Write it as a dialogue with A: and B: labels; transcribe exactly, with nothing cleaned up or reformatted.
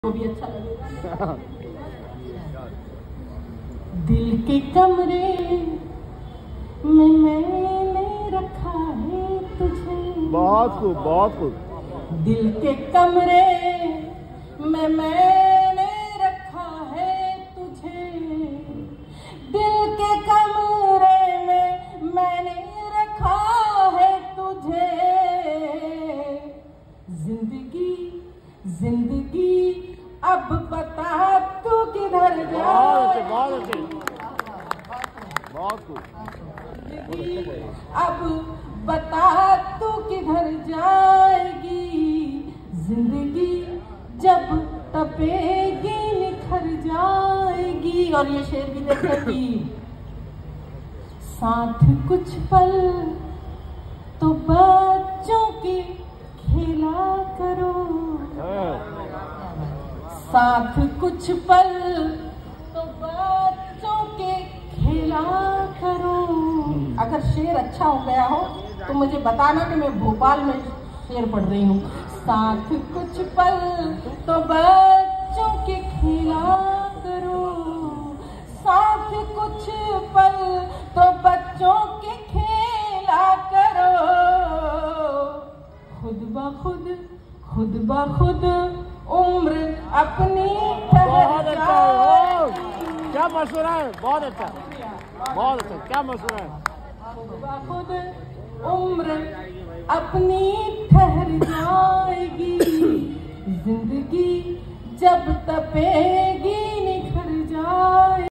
A: वो भी अच्छा लगेगा। दिल के कमरे में मैंने रखा है तुझे।
B: बहुत खूब, बहुत खूब।
A: दिल के कमरे में मैंने रखा है तुझे। दिल के कमरे में मैंने रखा है तुझे। जिंदगी जिंदगी अब बता तू किधर जाए।
B: बहुत अच्छे, बहुत खूब।
A: अब बता तू किधर जाएगी। जिंदगी जब तपेगी निखर जाएगी। और ये शेर भी देखेगी। साथ कुछ पल तो बच्चों के खेला करो। साथ कुछ पल तो बच्चों के खेला करो। अगर शेर अच्छा हो गया हो तो मुझे बताना कि मैं भोपाल में शेर पढ़ रही हूँ। साथ कुछ पल तो बच्चों के खेला करो। साथ कुछ पल तो बच्चों के खेला करो। खुद ब खुद खुद ब खुद उम्र अपनी
B: बहुत अच्छा, क्या मशवरा है। बहुत अच्छा, बहुत अच्छा, क्या मशवरा है।
A: खुद ब खुद उम्र अपनी ठहर जाएगी। जिंदगी जब तपेगी निखर जाएगी।